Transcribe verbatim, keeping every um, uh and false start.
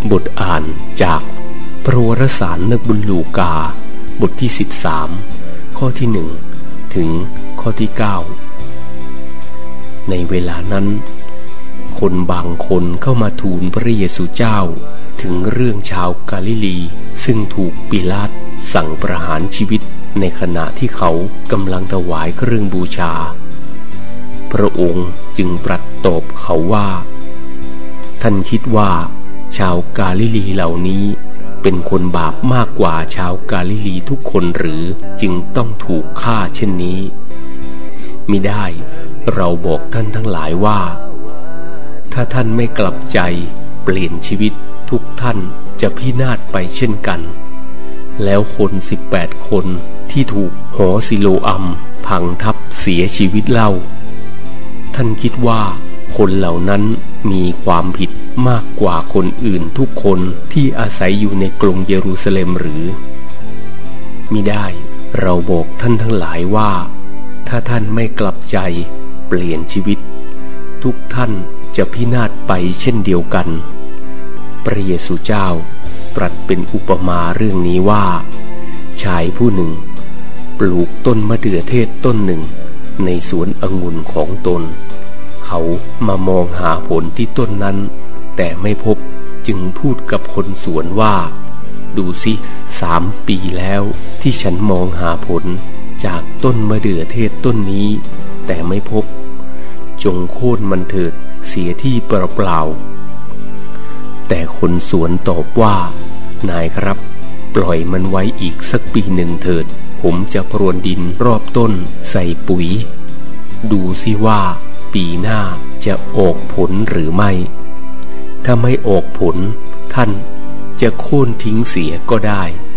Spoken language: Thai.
บทอ่านจากพระวรสารนักบุญลูกาบทที่สิบสามข้อที่หนึ่งถึงข้อที่เก้าในเวลานั้นคนบางคนเข้ามาทูลพระเยซูเจ้าถึงเรื่องชาวกาลิลีซึ่งถูกปิลาตสั่งประหารชีวิตในขณะที่เขากำลังถวายเครื่องบูชาพระองค์จึงตรัสตอบเขาว่าท่านคิดว่าชาวกาลิลีเหล่านี้เป็นคนบาปมากกว่าชาวกาลิลีทุกคนหรือจึงต้องถูกฆ่าเช่นนี้มิได้เราบอกท่านทั้งหลายว่าถ้าท่านไม่กลับใจเปลี่ยนชีวิตทุกท่านจะพินาศไปเช่นกันแล้วคนสิบแปดคนที่ถูกหอซิโลอัมพังทับเสียชีวิตเล่าท่านคิดว่าคนเหล่านั้นมีความผิดมากกว่าคนอื่นทุกคนที่อาศัยอยู่ในกรุงเยรูซาเล็มหรือมิได้เราบอกท่านทั้งหลายว่าถ้าท่านไม่กลับใจเปลี่ยนชีวิตทุกท่านจะพินาศไปเช่นเดียวกันพระเยซูเจ้าตรัสเป็นอุปมาเรื่องนี้ว่าชายผู้หนึ่งปลูกต้นมะเดื่อเทศต้นหนึ่งในสวนองุ่นของตนเขามามองหาผลที่ต้นนั้นแต่ไม่พบจึงพูดกับคนสวนว่าดูสิสามปีแล้วที่ฉันมองหาผลจากต้นมะเดื่อเทศต้นนี้แต่ไม่พบจงโค่นมันเถิดเสียที่เปล่าๆแต่คนสวนตอบว่านายครับปล่อยมันไว้อีกสักปีหนึ่งเถิดผมจะพรวนดินรอบต้นใส่ปุ๋ยดูสิว่าปีหน้าจะออกผลหรือไม่ถ้าไม่ออกผลท่านจะโค่นทิ้งเสียก็ได้